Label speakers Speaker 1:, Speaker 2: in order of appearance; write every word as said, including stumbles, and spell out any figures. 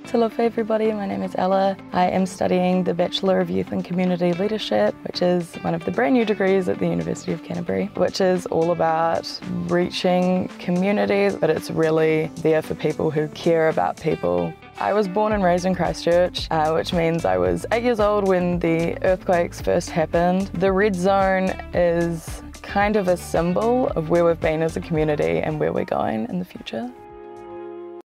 Speaker 1: Talofa everybody, my name is Ella. I am studying the Bachelor of Youth and Community Leadership, which is one of the brand new degrees at the University of Canterbury, which is all about reaching communities, but it's really there for people who care about people. I was born and raised in Christchurch, uh, which means I was eight years old when the earthquakes first happened. The red zone is kind of a symbol of where we've been as a community and where we're going in the future.